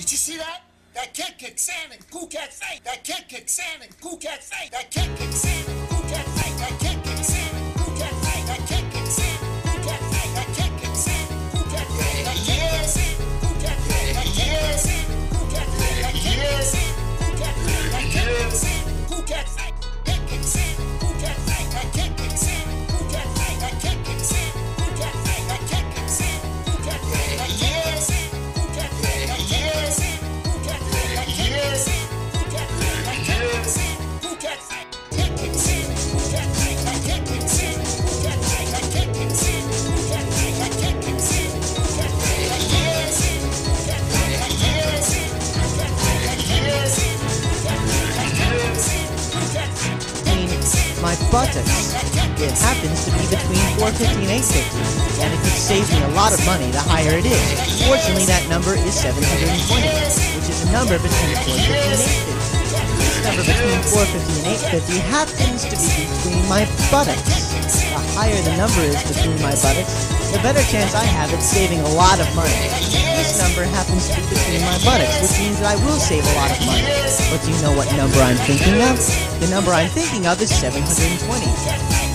Did you see that? That kid kicked sand in Cool Cat's face. That kid kicked sand in Cool Cat's face. That kid kicked sand in Cool Cat's face. That kid kicked sand in Cool Cat's face. That kid kicked sand in Cool Cat's face. That kid kicked sand in Cool Cat's face. That kid kicked sand in Cool Cat's face. That kid kicked sand in Cool Cat's face. That kid kicked sand in Cool Cat's face. That kid kicked sand in Cool Cat's face. Kid kicked sand in Cool Cat's face. That kid kicked sand in Cool Cat's face. That kid kicked sand in Cool Cat's face. That kid kicked sand in Cool Cat's face. That kid kicked sand in Cool Cat's face. That kid kicked sand in Cool Cat's face. That kid kicked sand in Cool Cat's face. That kid kicked sand in Cool Cat's face. Kid kicked sand in Cool Cat's face. That kid kicked sand in Cool Cat's face. That kid kicked sand in Cool Cat's face. That kid kicked sand in Cool Cat's face. That kid kicked sand in Cool Cat's face. That kid kicked sand in Cool Cat's face. That kid kicked sand in Cool Cat's face. That kid kicked sand in Cool Cat's face. My buttocks. It happens to be between $4.50 and $8.50, and it could save me a lot of money the higher it is. Fortunately, that number is 720, which is a number between $4.50 and $8.50. This number between $4.50 and $8.50 happens to be between my buttocks. The higher the number is between my buttocks, the better chance I have at saving a lot of money. This number happens to be between my buttocks, which means that I will save a lot of money. But do you know what number I'm thinking of? The number I'm thinking of is 720.